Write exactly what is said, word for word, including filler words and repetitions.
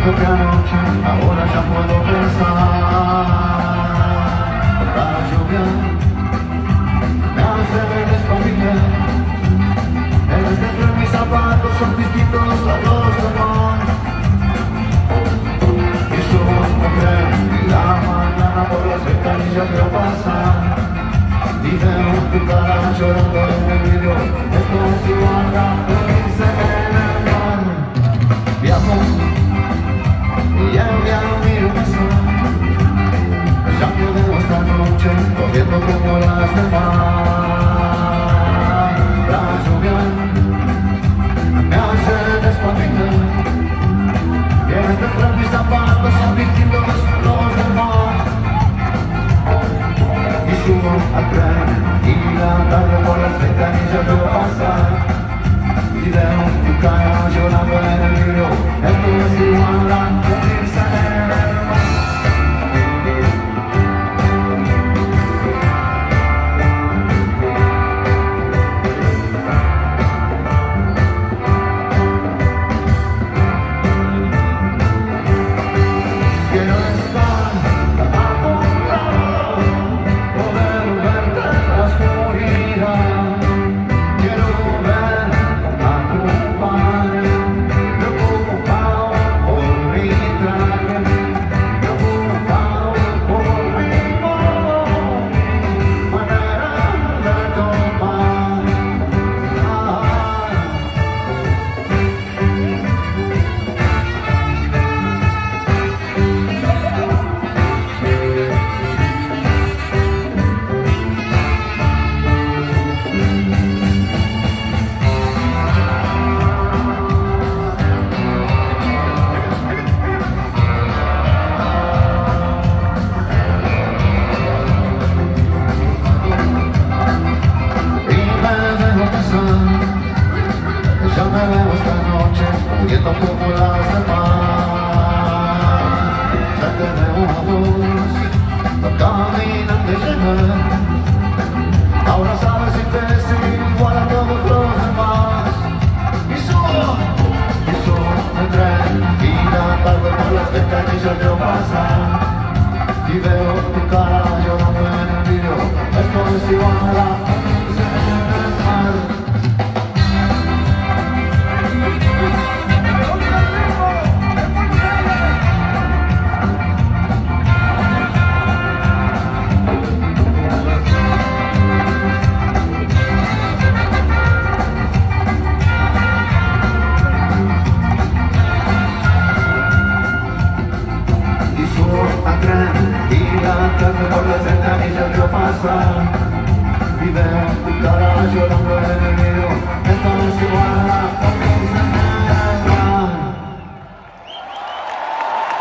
pienso que anoche, ahora ya puedo pensar. La lluvia me hace despabilar. El dentro de mis zapatos son distintos a los demás. Y subo un tren y la mañana por las ventanillas veo pasar. Y veo tu cara llorando en el vidrio. Esto es igual a dormirse en el mar. Viajo y ya mi beso. Ya me veo esta noche corriendo como las demás. La lluvia me hace despabilar. Y desde atrás mis zapatos son distintos a los demás. Y subo al tren y la tarde por las ventanillas veo pasar. Y veo tu cara llorando en el vidrio. Esto es igual a dormirse en el mar. Quiero estar acostumbrado, poder verte en la oscuridad. Quiero ver a tu padre, preocupado por mi traje, preocupado por mi modo, mi manera de tomar. Ya me veo esta noche muriendo como las demás. Ya te veo a vos, no caminan de llegar. Ahora sabes si te es igual a todos los demás. Y subo, y subo el tren y la tarde por las ventanillas veo pasar. Y veo tu cara llorando en el vidrio. Esto es igual a dormirse en el mar. Y la tarde por las ventanillas veo pasar. Y veo tu cara llorando en el